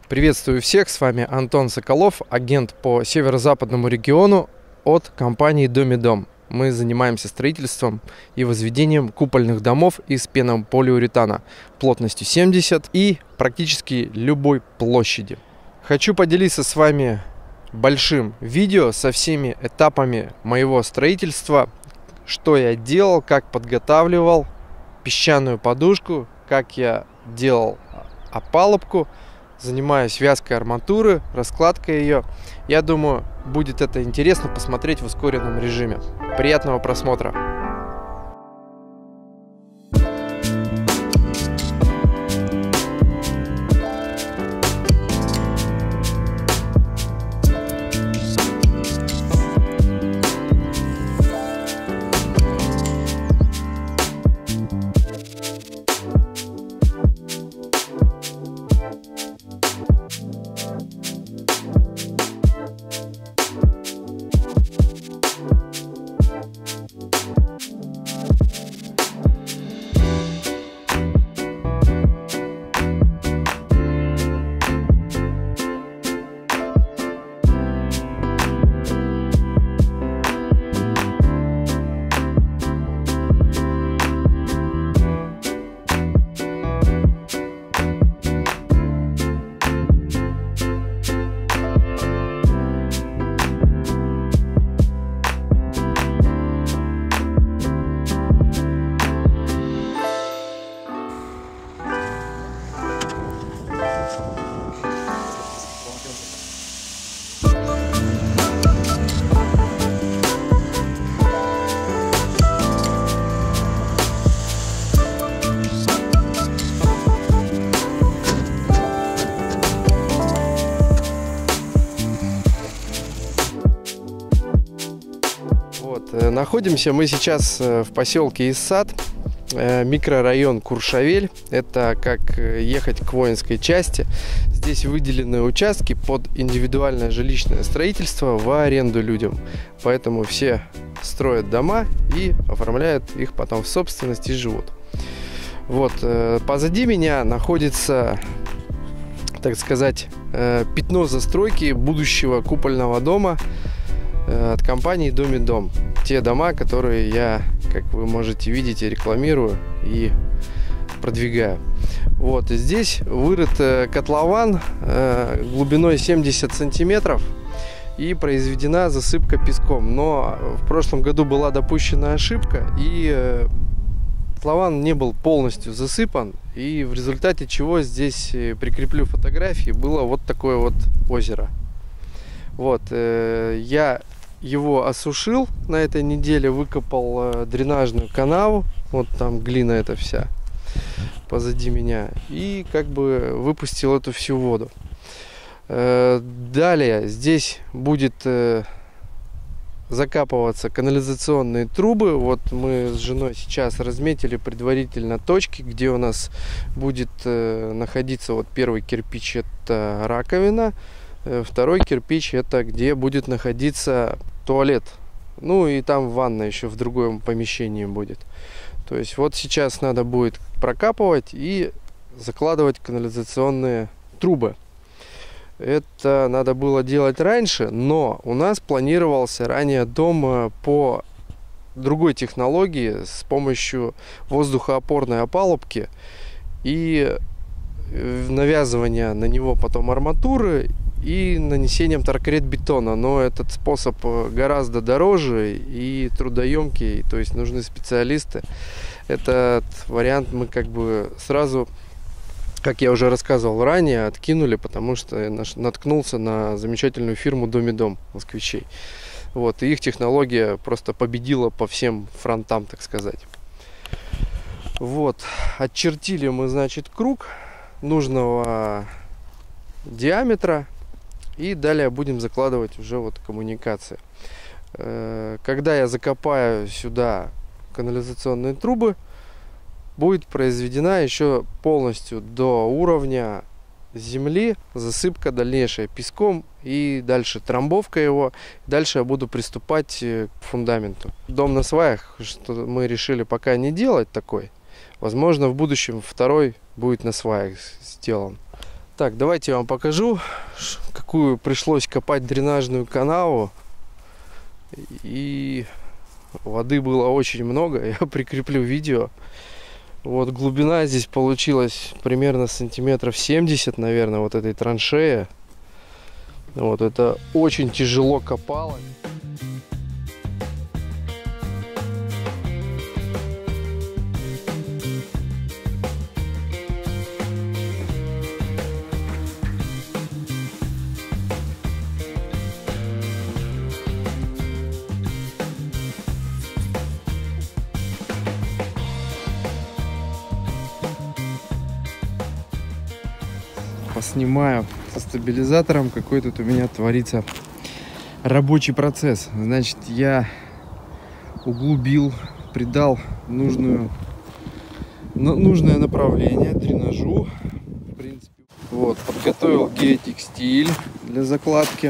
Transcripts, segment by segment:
Приветствую всех, с вами Антон Соколов, агент по северо-западному региону от компании Домидом. Мы занимаемся строительством и возведением купольных домов из пенополиуретана плотностью 70 и практически любой площади. Хочу поделиться с вами большим видео со всеми этапами моего строительства, что я делал, как подготавливал песчаную подушку, как я делал опалубку. Занимаюсь вязкой арматуры, раскладкой ее. Я думаю, будет это интересно посмотреть в ускоренном режиме. Приятного просмотра! Находимся мы сейчас в поселке Иссад, микрорайон Куршавель. Это как ехать к воинской части. Здесь выделены участки под индивидуальное жилищное строительство в аренду людям. Поэтому все строят дома и оформляют их потом в собственность и живут. Вот, позади меня находится, так сказать, пятно застройки будущего купольного дома от компании Домидом. Те дома, которые я, как вы можете видеть, рекламирую и продвигаю. Вот, и здесь вырыт котлован глубиной 70 сантиметров и произведена засыпка песком. Но в прошлом году была допущена ошибка, и котлован не был полностью засыпан, и в результате чего здесь, прикреплю фотографии, было вот такое вот озеро. Вот, я его осушил на этой неделе, выкопал дренажную канаву, вот там глина эта вся позади меня, и как бы выпустил эту всю воду. Далее здесь будет закапываться канализационные трубы. Вот мы с женой сейчас разметили предварительно точки, где у нас будет находиться вот первый кирпич, это раковина. Второй кирпич, это где будет находиться туалет. Ну и там ванна еще в другом помещении будет. То есть вот сейчас надо будет прокапывать и закладывать канализационные трубы. Это надо было делать раньше, но у нас планировался ранее дом по другой технологии с помощью воздухоопорной опалубки и навязывания на него потом арматуры и нанесением торкрет-бетона. Но этот способ гораздо дороже и трудоемкий, то есть нужны специалисты. Этот вариант мы как бы сразу, как я уже рассказывал ранее, откинули, потому что наткнулся на замечательную фирму Домидом москвичей. Вот, и их технология просто победила по всем фронтам, так сказать. Вот, отчертили мы, значит, круг нужного диаметра. И далее будем закладывать уже вот коммуникации. Когда я закопаю сюда канализационные трубы, будет произведена еще полностью до уровня земли засыпка дальнейшая песком и дальше трамбовка его. Дальше я буду приступать к фундаменту. Дом на сваях, что мы решили пока не делать такой. Возможно, в будущем второй будет на сваях сделан. Так, давайте я вам покажу, какую пришлось копать дренажную канаву. И воды было очень много, я прикреплю видео. Вот глубина здесь получилась примерно сантиметров 70, наверное, вот этой траншеи. Вот это очень тяжело копалось. Поснимаю со стабилизатором, какой тут у меня творится рабочий процесс. Значит, я углубил, придал нужное направление дренажу. В принципе, вот, подготовил геотекстиль для закладки.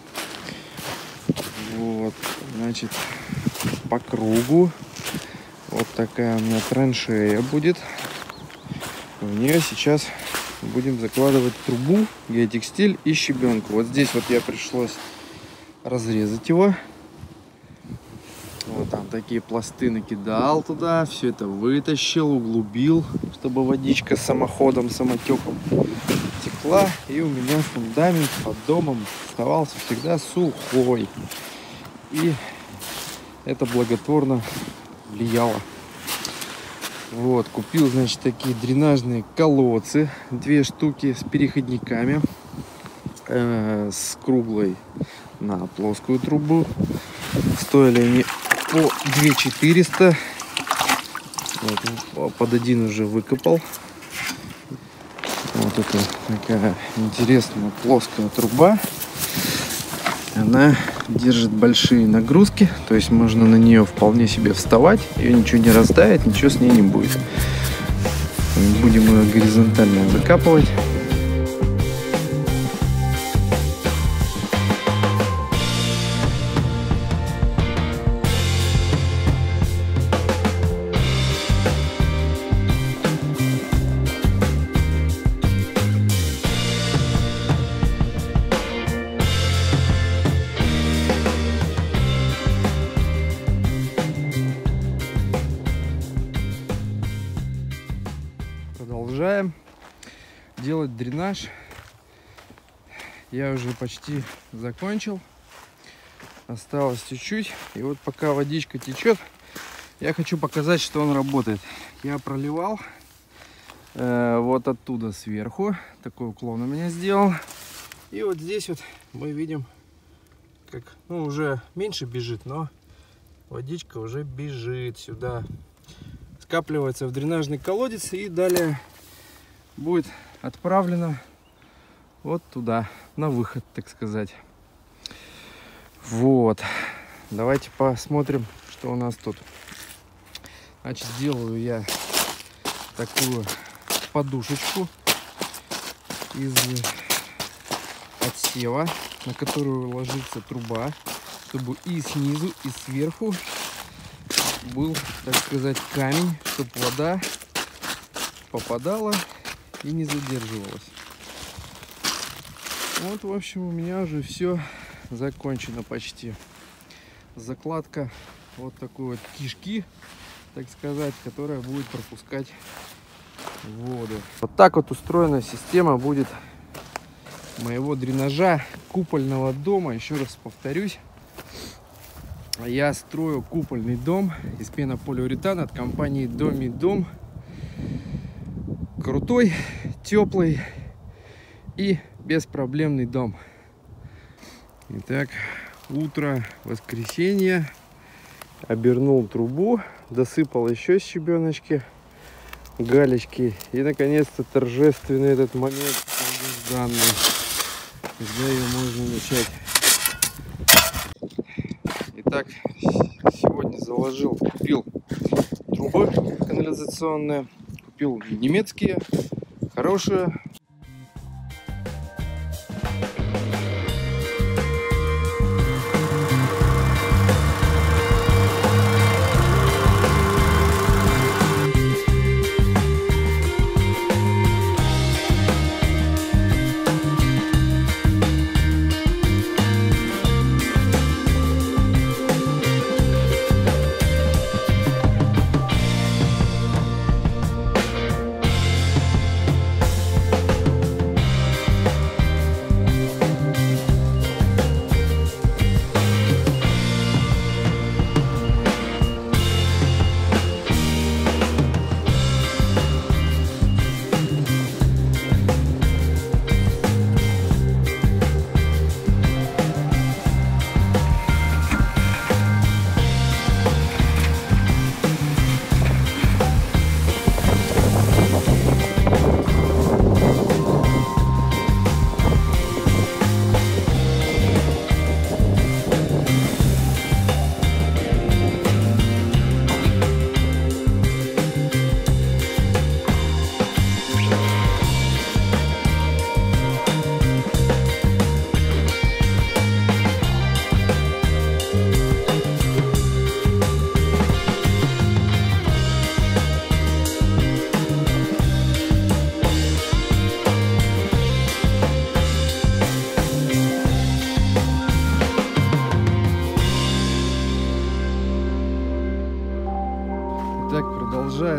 Вот, значит, по кругу вот такая у меня траншея будет. В нее сейчас будем закладывать трубу, геотекстиль и щебенку. Вот здесь вот я пришлось разрезать его. Вот там такие пласты накидал туда, все это вытащил, углубил, чтобы водичка самоходом, самотеком текла. И у меня фундамент под домом оставался всегда сухой. И это благотворно влияло. Вот, купил, значит, такие дренажные колодцы, 2 штуки с переходниками, с круглой на плоскую трубу. Стоили они по 2400. Вот, под один уже выкопал. Вот это такая интересная плоская труба. Она держит большие нагрузки, то есть можно на нее вполне себе вставать, ее ничего не раздавит, ничего с ней не будет. Будем ее горизонтально выкапывать. Продолжаем делать дренаж. Я уже почти закончил. Осталось чуть-чуть. И вот пока водичка течет, я хочу показать, что он работает. Я проливал вот оттуда сверху. Такой уклон у меня сделал. И вот здесь вот мы видим, как, ну, уже меньше бежит, но водичка уже бежит сюда. Скапливается в дренажный колодец и далее будет отправлено вот туда, на выход, так сказать. Вот, давайте посмотрим, что у нас тут. Значит, делаю я такую подушечку из отсева, на которую ложится труба, чтобы и снизу, и сверху был, так сказать, камень, чтобы вода попадала и не задерживалась. Вот, в общем, у меня уже все закончено почти. Закладка вот такой вот кишки, так сказать, которая будет пропускать воду. Вот так вот устроена система будет моего дренажа купольного дома. Еще раз повторюсь. Я строю купольный дом из пенополиуретана от компании Домидом. Крутой, теплый и беспроблемный дом. Итак, утро воскресенья. Обернул трубу, досыпал еще щебеночки, галечки. И наконец-то торжественный этот момент, долгожданный, когда ее можно начать. Итак, сегодня заложил, купил трубы канализационные, купил немецкие, хорошие.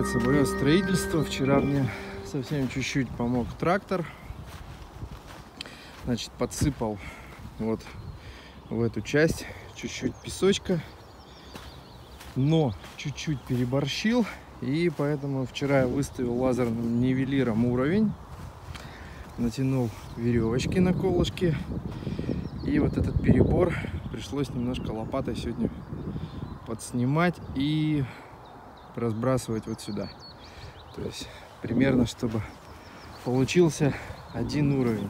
продолжается мое строительство. Вчера мне совсем чуть-чуть помог трактор. Значит, подсыпал вот в эту часть чуть-чуть песочка, но чуть-чуть переборщил, и поэтому вчера я выставил лазерным нивелиром уровень, натянул веревочки на колышки, и вот этот перебор пришлось немножко лопатой сегодня подснимать и разбрасывать вот сюда. То есть примерно, чтобы получился один уровень.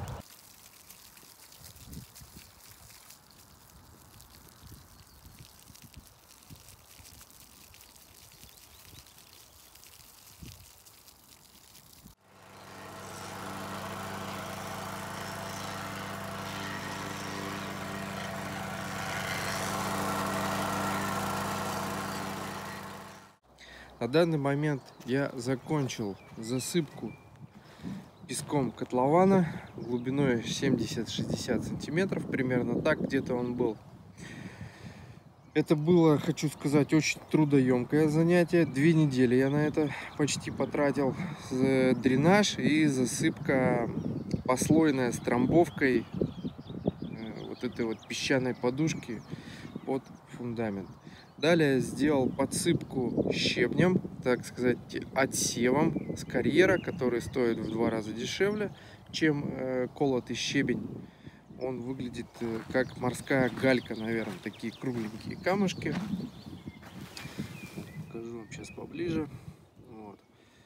На данный момент я закончил засыпку песком котлована глубиной 70-60 сантиметров, примерно так где-то он был. Это было, хочу сказать, очень трудоемкое занятие. 2 недели я на это почти потратил. Дренаж и засыпка послойная с трамбовкой вот этой вот песчаной подушки под фундамент. Далее сделал подсыпку щебнем, так сказать, отсевом с карьера, который стоит в 2 раза дешевле, чем колотый щебень. Он выглядит как морская галька, наверное, такие кругленькие камушки. Покажу вам сейчас поближе. Вот.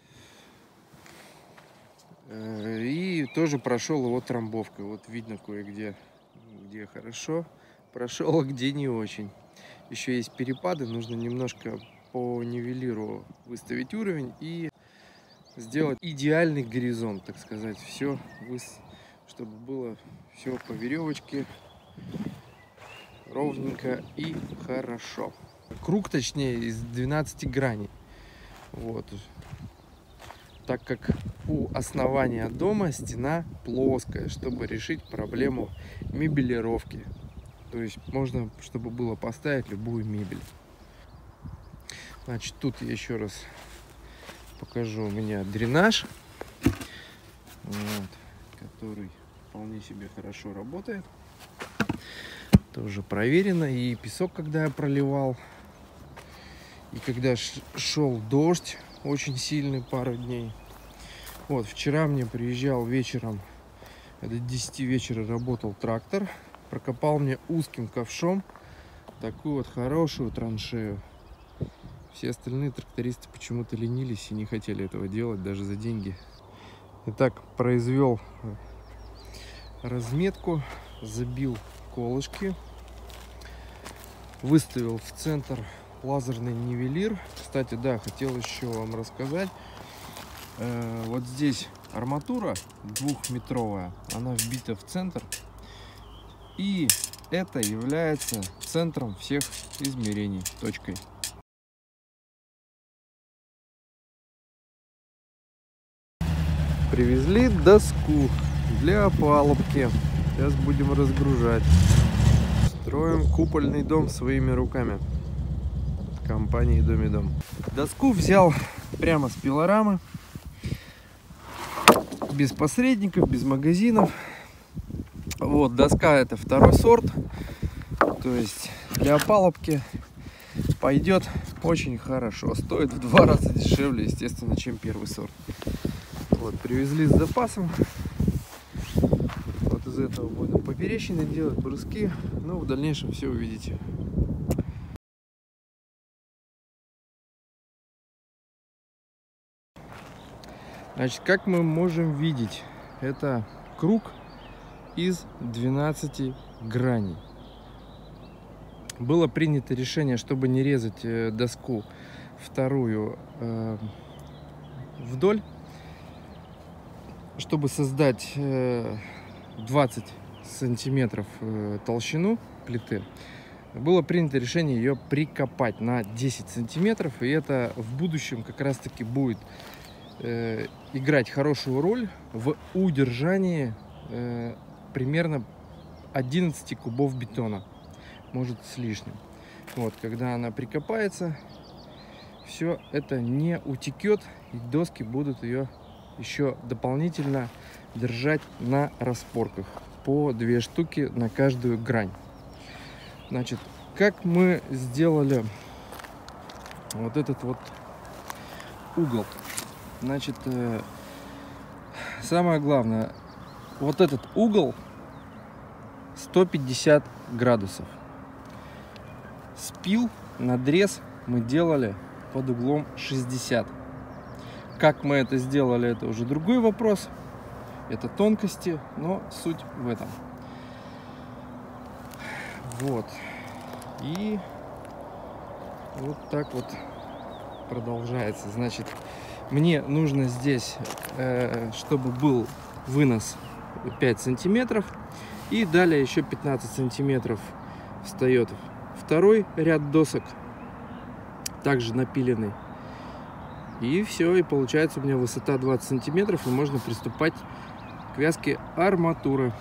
И тоже прошел его трамбовкой. Вот видно кое-где, где хорошо прошел, а где не очень. Еще есть перепады, нужно немножко по нивелиру выставить уровень и сделать идеальный горизонт, так сказать, все, чтобы было все по веревочке ровненько и хорошо. Круг, точнее, из 12 граней. Вот. Так как у основания дома стена плоская, чтобы решить проблему мебелировки. То есть можно, чтобы было поставить любую мебель. Значит, тут я еще раз покажу, у меня дренаж, вот, который вполне себе хорошо работает. Тоже проверено. И песок, когда я проливал, и когда шел дождь очень сильный пару дней. Вот, вчера мне приезжал вечером, до 10 вечера работал трактор. Прокопал мне узким ковшом такую вот хорошую траншею. Все остальные трактористы почему-то ленились и не хотели этого делать даже за деньги. Итак, произвел разметку, забил колышки, выставил в центр лазерный нивелир. Кстати, да, хотел еще вам рассказать. Вот здесь арматура 2-метровая, она вбита в центр. И это является центром всех измерений, точкой. Привезли доску для опалубки. Сейчас будем разгружать. Строим купольный дом своими руками. Компании Домидом. Доску взял прямо с пилорамы. Без посредников, без магазинов. Вот, доска это 2-й сорт, то есть для опалубки пойдет очень хорошо. Стоит в 2 раза дешевле, естественно, чем 1-й сорт. Вот, привезли с запасом. Вот из этого будем поперечины делать, бруски. Ну, в дальнейшем все увидите. Значит, как мы можем видеть, это круг из 12 граней. Было принято решение, чтобы не резать доску 2-ю вдоль, чтобы создать 20 сантиметров толщину плиты. Было принято решение ее прикопать на 10 сантиметров, и это в будущем как раз таки будет играть хорошую роль в удержании примерно 11 кубов бетона, может с лишним. Вот, когда она прикопается, все это не утекет, и доски будут ее еще дополнительно держать на распорках по 2 штуки на каждую грань. Значит, как мы сделали вот этот вот угол. Значит, самое главное, вот этот угол 150 градусов. Спил, надрез мы делали под углом 60. Как мы это сделали, это уже другой вопрос. Это тонкости, но суть в этом. Вот. И вот так вот продолжается. Значит, мне нужно здесь, чтобы был вынос 5 сантиметров. И далее еще 15 сантиметров встает второй ряд досок, также напиленный. И все, и получается у меня высота 20 сантиметров, и можно приступать к вязке арматуры.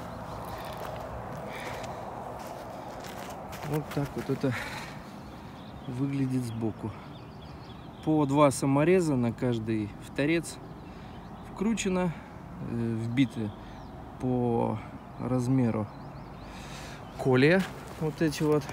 Вот так вот это выглядит сбоку. По 2 самореза на каждый торец вкручено, вбиты по размеру колея, вот эти вот.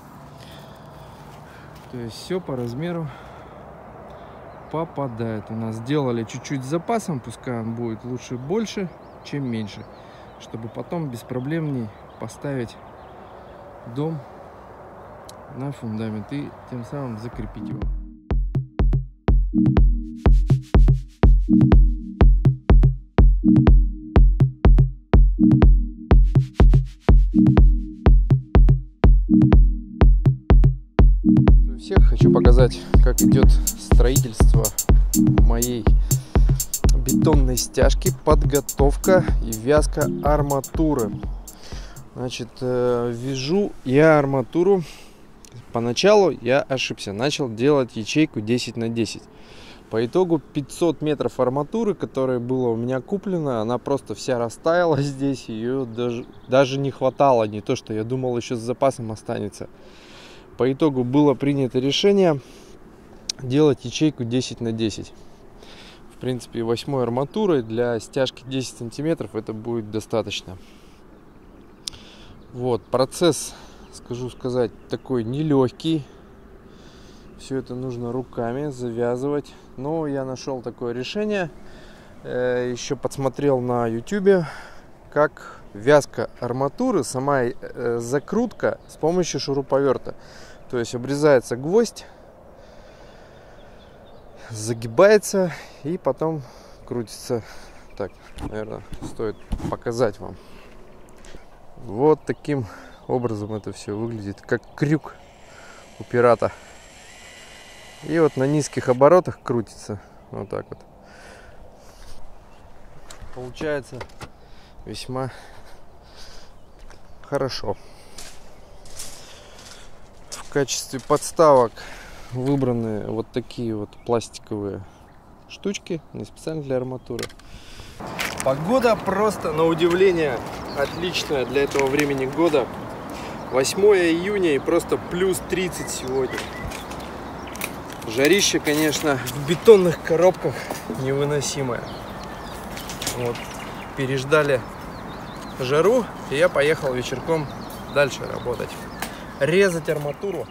То есть все по размеру попадает. У нас сделали чуть-чуть с запасом, пускай он будет лучше больше, чем меньше, чтобы потом без проблем поставить дом на фундамент и тем самым закрепить его. Всех хочу показать, как идет строительство моей бетонной стяжки, подготовка и вязка арматуры. Значит, вяжу я арматуру. Поначалу я ошибся, начал делать ячейку 10 на 10. По итогу 500 метров арматуры, которая была у меня куплена, она просто вся растаяла здесь, ее даже не хватало, не то что я думал, еще с запасом останется. По итогу было принято решение делать ячейку 10 на 10. В принципе, 8 арматурой для стяжки 10 сантиметров это будет достаточно. Вот, процесс, скажу сказать, такой нелегкий. Все это нужно руками завязывать. Но я нашел такое решение. Еще подсмотрел на YouTube, как вязка арматуры, сама закрутка с помощью шуруповерта. То есть обрезается гвоздь, загибается и потом крутится. Так, наверное, стоит показать вам. Вот таким образом это все выглядит, как крюк у пирата. И вот на низких оборотах крутится. Вот так вот. Получается весьма хорошо. В качестве подставок выбраны вот такие вот пластиковые штучки, не специально для арматуры. Погода просто на удивление отличная для этого времени года. 8 июня и просто плюс 30 сегодня. Жарище, конечно, в бетонных коробках невыносимое. Вот, переждали жару, и я поехал вечерком дальше работать. Резать арматуру.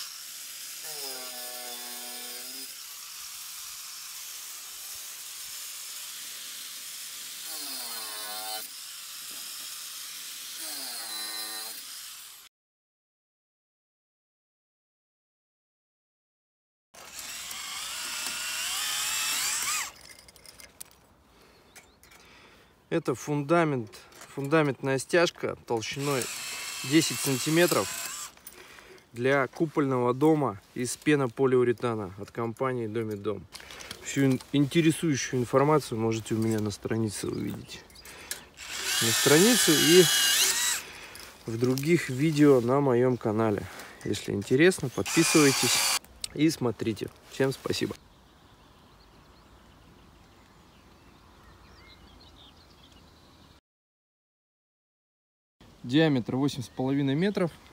Это фундаментная стяжка толщиной 10 сантиметров для купольного дома из пенополиуретана от компании Домидом. Всю интересующую информацию можете у меня на странице увидеть. На странице и в других видео на моем канале. Если интересно, подписывайтесь и смотрите. Всем спасибо. Диаметр 8,5 метров.